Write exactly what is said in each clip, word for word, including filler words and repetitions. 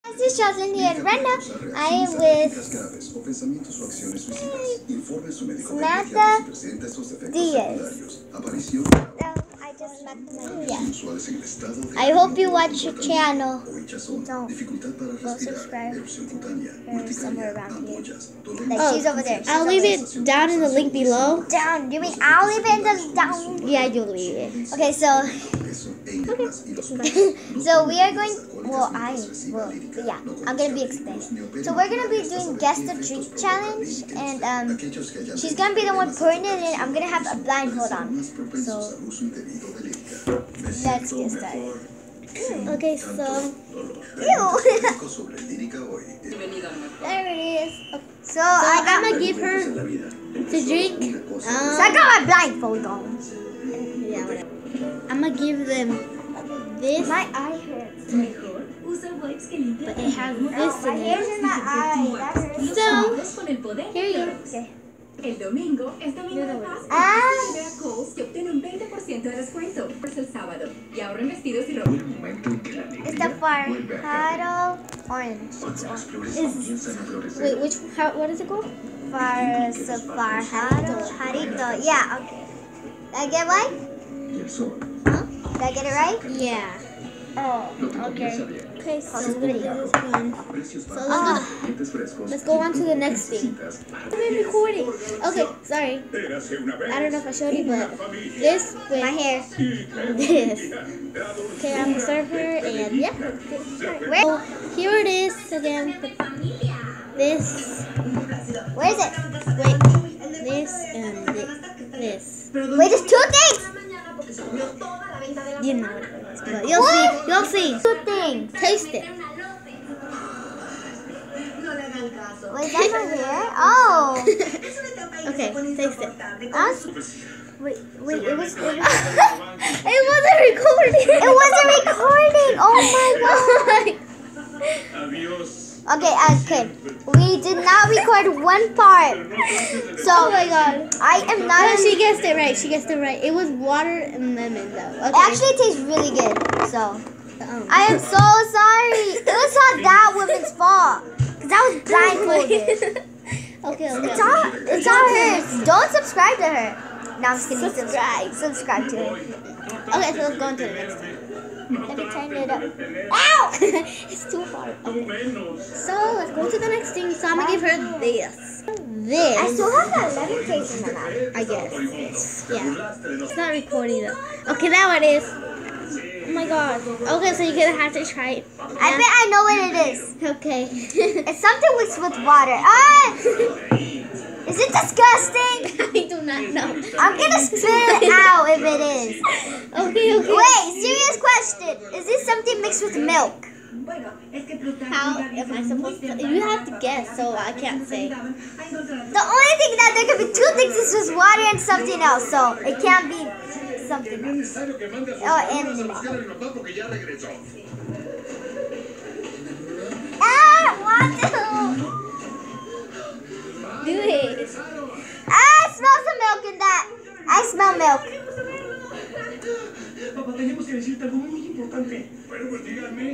This is Jocelyn here, and right now I am with Samantha Diaz. No, I just met them. Yeah. I hope you watch your channel. Don't. Go subscribe. Or somewhere around here. Like oh, she's over there. She's I'll leave it down in the link below. Down? You mean I'll leave it in the down? Yeah, you'll leave it. Okay, so. Okay. So we are going. Well, I will. Yeah, I'm gonna be explaining. So we're gonna be doing guess the drink challenge, and um, she's gonna be the one pouring it in. I'm gonna have a blindfold on. So let's get started. Okay, so. Ew. There it is. Okay. So, so I got, I'm gonna give her to drink. Um, so I got my blindfold on. Yeah, whatever. I'm gonna give them this. My eye hurts. But it has this My in hair's in my eye. That hurts. So, here you go. Okay. El domingo es domingo de Pascua. Ah. Ve a Kohl's y obtiene un veinte por ciento de descuento. Es el sábado. Y ahorra en vestidos y ropa. It's the Farhado orange. Is, wait, which, how, what is it called? Far, so Farhado. Harito. Yeah, okay. Did I get right? Huh? Did I get it right? Yeah. Oh, okay. Okay, so let's do this one. So let's, Ah. go, let's go on to the next thing. I'm recording. Okay, sorry. I don't know if I showed you, but this with My hair. this. Okay, I'm gonna serve her, and yeah. Where? So here it is again. This. Where is it? Wait, this and this. This. Wait, there's two things. You know what it is, but you'll see. You'll see. Two things. Taste it. Wait, that's my hair? Oh. Okay, taste it. That's, wait, wait, it was. It, was, It wasn't recording. it wasn't recording. Oh my god. Okay, okay. We did not record one part. So, Oh my god. I am not. No, she guessed it right. She guessed it right. It was water and lemon, though. Okay. It actually tastes really good. So, Um, I am so sorry. It was not that woman's fault. Because I was blindfolded. okay, okay. It's all, it's all hers. Don't subscribe to her. No, I'm just kidding. Subscribe. Subscribe to her. Okay, so let's go on to the next one. Let me turn it up. Ow! It's too hard. Okay. So let's go to the next thing. So I'm gonna give her this. This. I still have that lemon taste in my mouth. I guess. Yeah. It's not recording though. Okay, that one is. Oh my god. Okay, so you're gonna have to try it. I bet I know what it is. Okay. It's something with with water. Ah! Is it disgusting? I do not know. I'm gonna spit it out if it is. Okay, okay. Wait, serious question. Is this something mixed with milk? How am I supposed to? You have to guess, so I can't say. The only thing that there could be two things is just water and something else, so it can't be something else. Oh, and milk. Ah, what the? Do it. Ah, I smell some milk in that. I smell milk. Papá, tenemos que decirte algo muy importante. Bueno, pues díganme.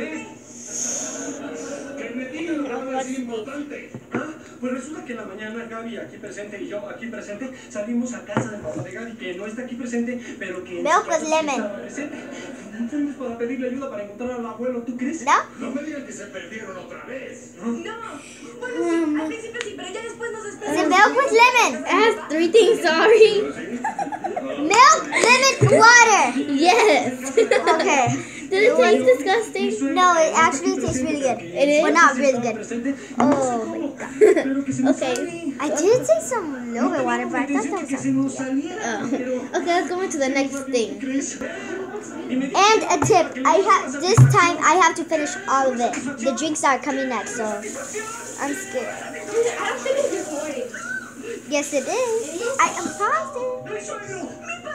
Que me digan algo así importante. Ah, pues resulta que en la mañana Gaby aquí presente y yo aquí presente salimos a casa del papá de Gaby, que no está aquí presente, pero que... Milk with lemon. No fuimos para pedirle ayuda para encontrar al abuelo, ¿tú crees? No? No me digan que se perdieron otra vez. No. Bueno, sí, al principio sí, pero ya después nos Is it despedimos. milk with lemon? It has three things, sorry. Milk, lemon, water. Yes. Okay. Did it taste disgusting? No, it actually tastes really good. It is? But not really good. Oh my god. Okay. I did taste some little bit of water, but I thought that was something. Oh. Okay, let's go into the next thing. And a tip, I have this time I have to finish all of it. The drinks are coming next, so I'm scared. I don't think it's recording. Yes, it is. I am positive.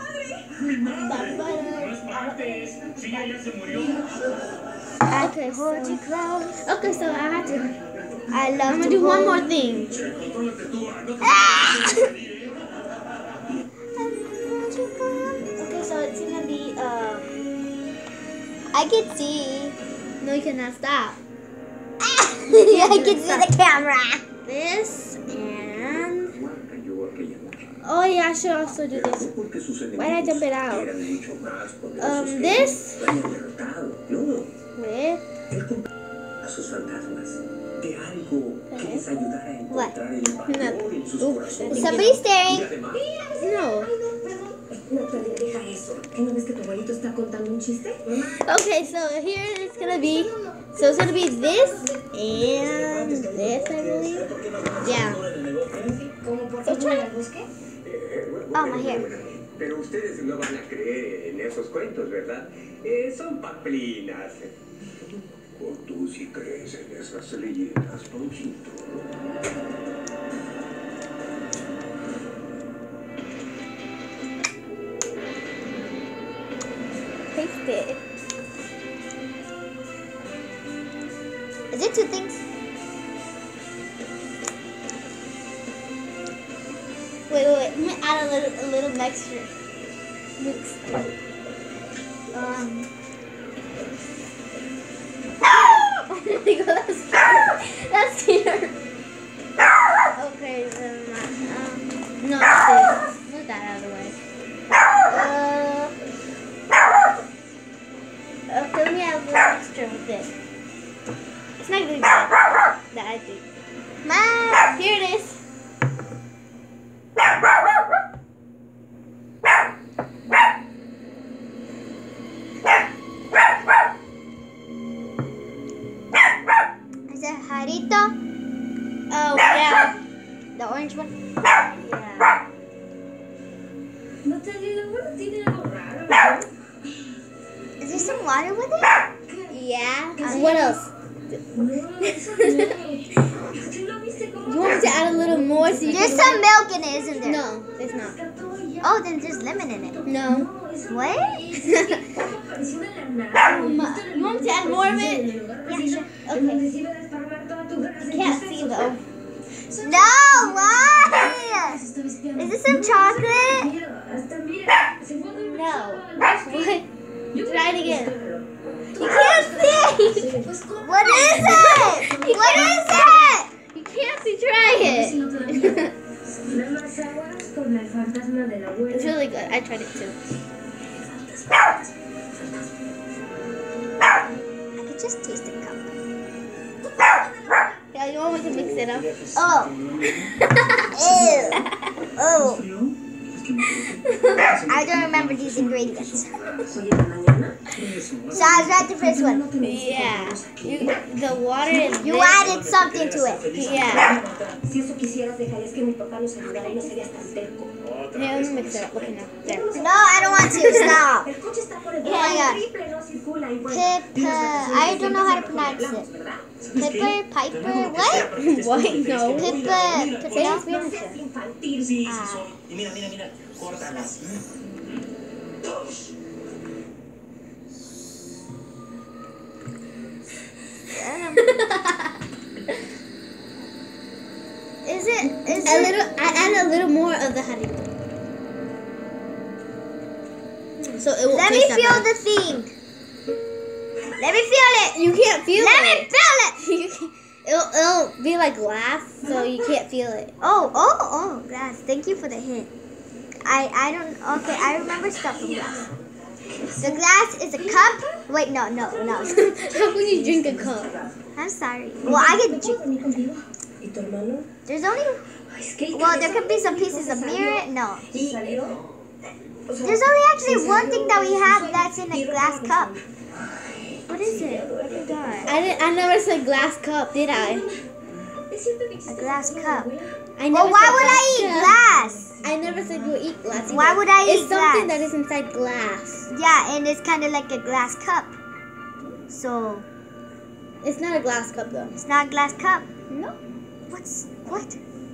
Okay, so, okay, so I have to. I love I'm to gonna do one hold- more thing. Ah! Okay, so it's gonna be um. I can see. No, you cannot stop. I can see the camera. This and oh yeah, I should also do this. Why did I dump it out? Um, this with What? no. Oops. Is somebody staring? No. Natalia, deja eso. ¿Qué no ves que tu abuelito está contando un chiste? Okay, so here it's gonna be. So it's gonna be this and this, I believe. Yeah. So try. Oh, my hair. Pero ustedes no van a creer en esos cuentos, ¿verdad? Eh, son paplinas. O tú sí crees en esas leyendas, Ponchito. Taste it. Is it two things? Wait, wait, wait. Let me add a little, a little mixture. Mix. Um. Oh my god, that's weird. That's weird. Okay, then not. Um, no, this. Move that out of the way. Uh. Okay, let me add a little mixture with this. It's not really bad. That I think. Ma. Here it is. Is it Jarito? Oh, yeah. The orange one? Yeah. Natalia, el abuelo tiene algo raro, ¿no? Is there some water with it? Yeah. And what else? No, eso no. ¿Tú lo viste cómo You want me to add a little more so you There's can... some milk in it, isn't there? No, there's not. rescató y ya? Oh, then there's lemon in it. No. No, eso no What? es. Es que todo apareció de la nada. Um, Justo en el you want me to add lugar more of preciso, it? en el lugar Yeah, preciso, sure. en Okay. donde se iba a desparramar toda tu grasa en Can't tus see sesos. though. Son No, why? Las estoy espiando. Is this some chocolate? Mira, hasta mira, se fue a dormir No. solo al bosque. What? Yo Try it again. espéralo. You can't see. Pues, ¿cómo? What is it? What is it? You can't see, try A ver si it. no te da miedo. Nada más aguas con el fantasma de la abuela. It's really good. I tried it too. I could just taste the cup. Yeah, you want me to mix it up? Oh. Ew. Oh. I don't remember these ingredients. Hoy en la mañana. So I was right the first one. Yeah. You, the water is You very- added something to it. Yeah. Si eso quisieras, dejarías que mi papá nos ayudara y no serías tan terco. Here, let me mix it up. Okay, now. There. No, I don't want to. Stop. El coche está por el Oh my God. triple, no circula y bueno. Pip, tienes uh, vacaciones I don't know how to siempre pronounce hablamos, it. ¿verdad? Pipper, Piper, what? What? No. Pipper, Say Pipper. it Spanish. No seas infantil. Sí, sí Ah. soy. Y mira, mira, mira, córtalas. Is it? Is A it? little. I add a little more of the jarrito. So it won't Let me taste that feel bad. the thing. Let me feel it. You can't feel Let me it. feel it. You can't- it'll, it'll be like glass, so you can't feel it. Oh, oh, oh, glass. Thank you for the hint. I, I don't. Okay, I remember stuff from glass. The glass is a cup. Wait, no, no, no. How can you drink a cup? I'm sorry. Well, I can drink. ¿Venir contigo? ¿Y tu hermano? There's only. Ay, es que Well, there could be some pieces of mirror. No. ¿Y salió? O sea, There's only actually one thing that we have that's in a glass cup. What is it? I forgot. I didn't. I never said glass cup, did I? ¿Es cierto que existe A glass la cup. abuela? I Well, never why said would I glass eat cup. glass? I never said you would eat glass. Why either. would I It's eat something glass? that is inside glass. Yeah, and it's kind of like a glass cup. So It's not a glass cup though. it's not a glass cup. No. What's what?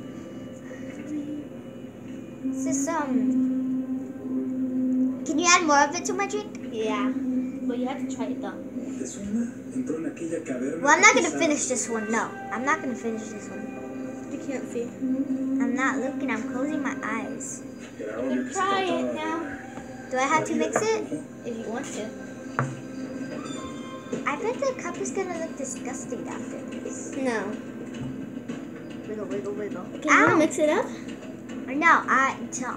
Is this um? Can you add more of it to my drink? Yeah. But you have to try it though. ¿Te suena? Entró en aquella caverna. Well, I'm not gonna finish this one. No, I'm not gonna finish this one. You can't see. I'm not looking. I'm closing my eyes. Era obvio que se Try trataba it de- now. Do I have to mix it? If you want to. I bet the cup is gonna look disgusting after this. No. Wiggle, wiggle, wiggle. Okay, you wanna mix it up? No, I don't.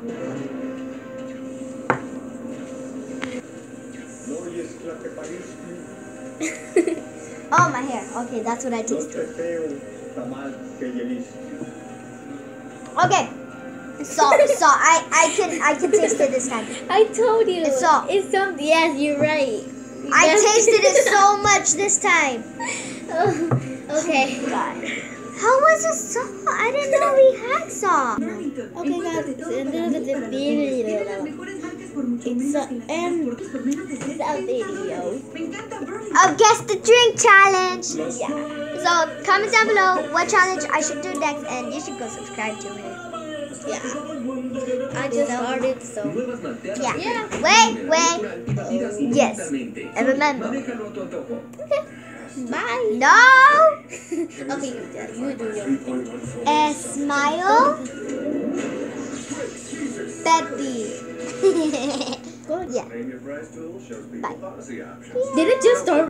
¿No oyes la que pariste? Oh, my hair. Okay, that's what I No tasted. te feo tamal que lleviste. Okay. Salt, salt. I, I can, I can taste it this time. I told you. It's salt. It's something. Yes, you're right. I Yes. tasted it so much this time. Oh, okay. God. How was it salt? I didn't know we had salt. Burlington. Okay, guys, Encuéntrate todo end para of ti, the para los video. niños. Tiene las mejores marcas por mucho It's menos the que las end otras por menos de of the setenta video. dólares. Me encanta Burlington. I'll guess the drink challenge. Yeah. So comment down below what challenge I should do next, and you should go subscribe to it. Yeah. I just started, so. Nuevas malteadas. Yeah. Yeah. Wait, wait. Natural y batidas Yes. directamente. And remember. Manéjalo a tu antojo. Bye. No. Okay, you do. You do your. A smile. Baby. Good. Yeah. Name your price tool shows people Bye. policy options. Did it just start?